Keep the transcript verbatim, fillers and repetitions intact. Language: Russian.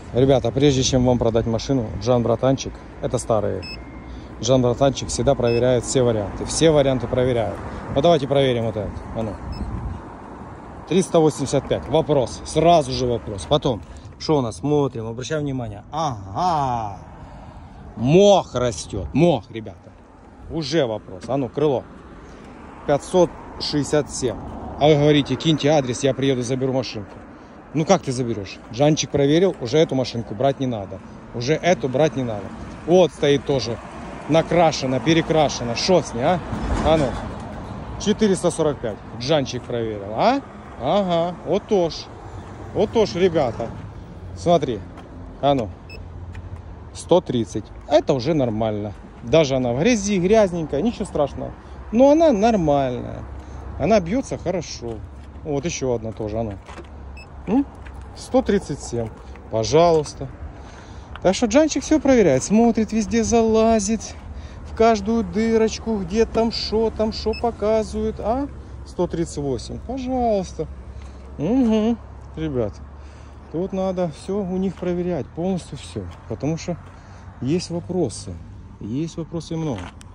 Ребята, прежде чем вам продать машину, Джан Братанчик, это старые, Джан Братанчик всегда проверяет все варианты. Все варианты проверяют. Ну давайте проверим вот этот. А ну. триста восемьдесят пять. Вопрос. Сразу же вопрос. Потом, что у нас? Смотрим, обращаем внимание. Ага. Мох растет. Мох, ребята. Уже вопрос. А ну, крыло. пятьсот шестьдесят семь. А вы говорите, киньте адрес, я приеду, заберу машинку. Ну как ты заберешь? Жанчик проверил, уже эту машинку брать не надо. Уже эту брать не надо. Вот стоит тоже. Накрашена, перекрашена. Шо с ней, а? А ну. четыреста сорок пять. Жанчик проверил, а? Ага. Вот тоже. Вот тоже, ребята. Смотри. А ну. сто тридцать. Это уже нормально. Даже она в грязи, грязненькая, ничего страшного. Но она нормальная. Она бьется хорошо. Вот еще одна тоже. А ну. сто тридцать семь. Пожалуйста. Так что Джанчик все проверяет. Смотрит, везде залазит. В каждую дырочку, где там что, там что показывает. А? сто тридцать восемь. Пожалуйста. Угу. Ребят. Тут надо все у них проверять. Полностью все. Потому что есть вопросы. Есть вопросы много.